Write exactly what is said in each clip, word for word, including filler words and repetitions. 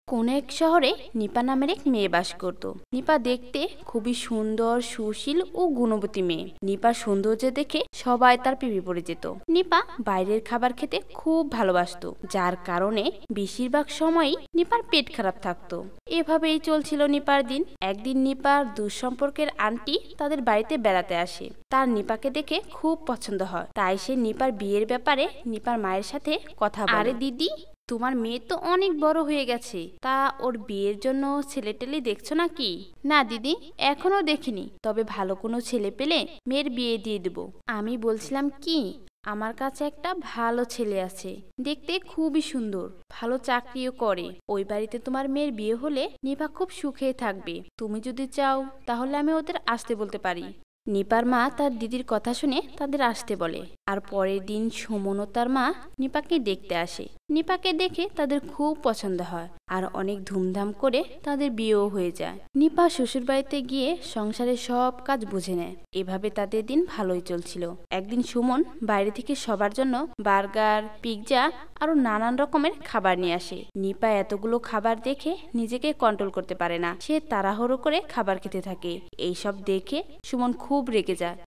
কোন এক শহরে নিপা নামের এক মেয়ে বাস করত। নিপা দেখতে খুবই সুন্দর, সুশীল ও গুণবতী মেয়ে। নিপার সৌন্দর্য দেখে সবাই তার প্রেমে পড়ে যেত। নিপা বাইরের খাবার খেতে খুব ভালোবাসতো, যার কারণে বেশিরভাগ সময়ই নিপার পেট খারাপ থাকতো। এভাবেই চলছিল নিপার দিন। একদিন নিপার দুঃসম্পর্কের আন্টি তাদের বাড়িতে বেড়াতে আসে। তার নিপাকে দেখে খুব পছন্দ হয়, তাই সে নিপার বিয়ের ব্যাপারে নিপার মায়ের সাথে কথা বলে। আরে দিদি, তোমার মেয়ে তো অনেক বড় হয়ে গেছে, তা ওর বিয়ের জন্য ছেলে টেলে দেখছো নাকি? না দিদি, এখনো দেখিনি, তবে ভালো কোনো ছেলে পেলে মেয়ের বিয়ে দিয়ে দেবো। আমি বলছিলাম কি, আমার কাছে একটা ভালো ছেলে আছে, দেখতে খুবই সুন্দর, ভালো চাকরিও করে। ওই বাড়িতে তোমার মেয়ের বিয়ে হলে নিপা খুব সুখে থাকবে। তুমি যদি চাও তাহলে আমি ওদের আসতে বলতে পারি। নিপার মা তার দিদির কথা শুনে তাদের আসতে বলে। আর পরের দিন সুমন ও তার মা নিপাকে দেখতে আসে। নিপাকে দেখে তাদের খুব পছন্দ হয় আর অনেক ধুমধাম করে তাদের বিয়েও হয়ে যায়। নিপা শ্বশুর বাড়িতে গিয়ে সংসারের সব কাজ বুঝে নেয়। এভাবে তাদের দিন ভালোই চলছিল। একদিন সুমন বাইরে থেকে সবার জন্য বার্গার, পিৎজা আরো নানান রকমের খাবার নিয়ে আসে। নিপা এতগুলো খাবার দেখে নিজেকে কন্ট্রোল করতে পারে না। সে তাড়াহুড়ো করে খাবার খেতে থাকে। এইসব দেখে সুমন খুব রেগে যায়।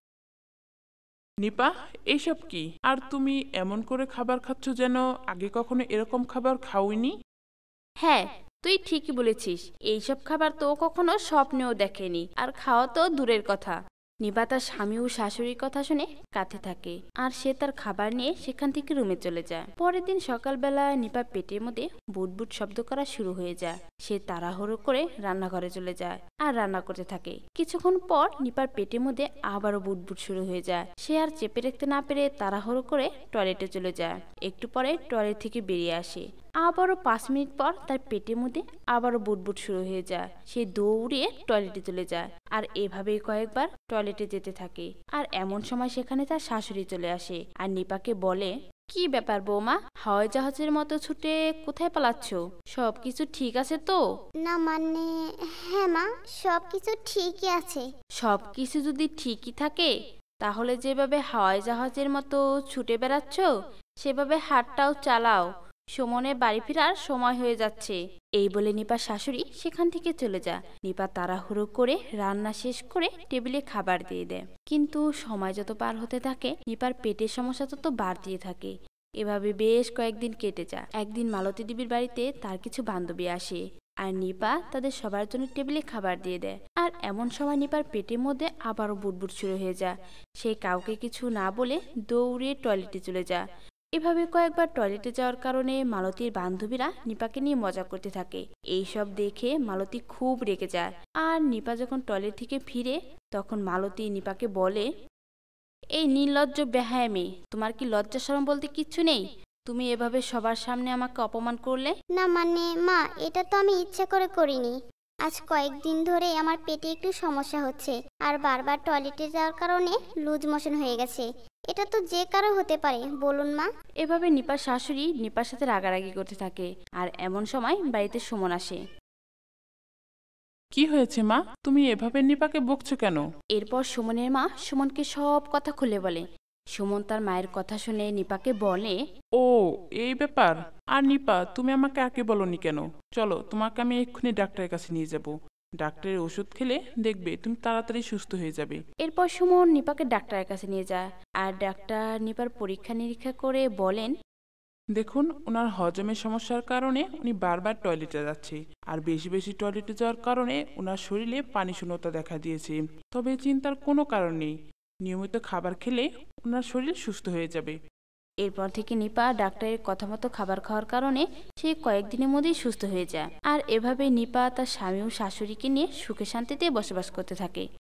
নিপা, এইসব কি? আর তুমি এমন করে খাবার খাচ্ছ যেন আগে কখনো এরকম খাবার খাওইনি। হ্যাঁ, তুই ঠিকই বলেছিস, এইসব খাবার তো কখনো স্বপ্নেও দেখেনি, আর খাওয়া তো দূরের কথা। নিপা তার স্বামী ও শাশুড়ির কথা শুনে কাঁদতে থাকে, আর সে তার খাবার নিয়ে সেখান থেকে রুমে চলে যায়। পরের দিন সকালবেলা নিপা পেটের মধ্যে বুটবুট শব্দ করা শুরু হয়ে যায়। সে তাড়াহুড়ো করে রান্নাঘরে চলে যায় আর রান্না করতে থাকে। কিছুক্ষণ পর নিপার পেটের মধ্যে আবারও বুটবুট শুরু হয়ে যায়। সে আর চেপে রাখতে না পেরে তাড়াহুড়ো করে টয়লেটে চলে যায়। একটু পরে টয়লেট থেকে বেরিয়ে আসে। আবারও পাঁচ মিনিট পর তার পেটের মধ্যে আবারও বুটবুট শুরু হয়ে যায়। সে দৌড়িয়ে টয়লেটে চলে যায় আর এভাবেই কয়েকবার টয়লেটে যেতে থাকে। আর এমন সময় সেখানে তার শাশুড়ি চলে আসে আর নিপাকে বলে, কি ব্যাপার বৌমা, হাওয়াই জাহাজের মতো ছুটে কোথায় পালাচ্ছ? সবকিছু ঠিক আছে তো? না মানে, হ্যাঁ মা, সবকিছু ঠিকই আছে। সবকিছু যদি ঠিকই থাকে তাহলে যেভাবে হাওয়াই জাহাজের মতো ছুটে বেড়াচ্ছ সেভাবে হাতটাও চালাও। সুমনের বাড়ি ফেরার সময় হয়ে যাচ্ছে। এই বলে নিপার শাশুড়ি সেখান থেকে চলে যায়। নিপা তাড়াহুড়ো করে রান্না শেষ করে টেবিলে খাবার দিয়ে দেয়। কিন্তু সময় যত পার হতে থাকে নিপার পেটের সমস্যা তত বাড়তে থাকে। এভাবে বেশ কয়েকদিন কেটে যায়। একদিন মালতী দেবীর বাড়িতে তার কিছু বান্ধবী আসে আর নিপা তাদের সবার জন্য টেবিলে খাবার দিয়ে দেয়। আর এমন সময় নিপার পেটের মধ্যে আবারও বুটবুট শুরু হয়ে যায়। সে কাউকে কিছু না বলে দৌড়ে টয়লেটে চলে যায়। এভাবে কয়েকবার টয়লেটে যাওয়ার কারণে মালতীর বান্ধবীরা নিপাকে নিয়ে মজা করতে থাকে। এইসব দেখে মালতী খুব রেগে যায়। আর নিপা যখন টয়লেট থেকে ফিরে তখন মালতী নিপাকে বলে, এই নির্লজ্জ বেহায়া মেয়ে, তোমার কি লজ্জা শরম বলতে কিচ্ছু নেই? তুমি এভাবে সবার সামনে আমাকে অপমান করলে। না মানে মা, এটা তো আমি ইচ্ছা করে করিনি। আজ কয়েকদিন ধরে আমার পেটে একটু সমস্যা হচ্ছে আর বারবার টয়লেটে যাওয়ার কারণে লুজ মোশন হয়ে গেছে। এটা তো যে কারো হতে পারে, বলুন মা। এভাবে নিপার শাশুড়ি নিপার সাথে রাগারাগি করতে থাকে। আর এমন সময় বাড়িতে সুমন আসে। কি হয়েছে মা, তুমি এভাবে নিপাকে বকছো কেন? এরপর সুমনের মা সুমনকে সব কথা খুলে বলে। সুমন তার মায়ের কথা শুনে নিপাকে বলে, ও এই ব্যাপার। আর নিপা, তুমি আমাকে আগে বলনি কেন? চলো, তোমাকে আমি এক্ষুনি ডাক্তারের কাছে নিয়ে যাব। ডাক্তারের ওষুধ খেলে দেখবে তুমি তাড়াতাড়ি সুস্থ হয়ে যাবে। এরপর সুমন নিপাকে ডাক্তারের কাছে নিয়ে যায়। আর ডাক্তার নিপার পরীক্ষা নিরীক্ষা করে বলেন, দেখুন, ওনার হজমের সমস্যার কারণে উনি বারবার টয়লেটে যাচ্ছে, আর বেশি বেশি টয়লেটে যাওয়ার কারণে ওনার শরীরে পানি শূন্যতা দেখা দিয়েছে। তবে চিন্তার কোনো কারণ নেই, নিয়মিত খাবার খেলে ওনার শরীর সুস্থ হয়ে যাবে। এরপর থেকে নিপা ডাক্তারের কথা মতো খাবার খাওয়ার কারণে সে কয়েকদিনের মধ্যেই সুস্থ হয়ে যায়। আর এভাবে নিপা তার স্বামী ও শাশুড়িকে নিয়ে সুখে শান্তিতে বসবাস করতে থাকে।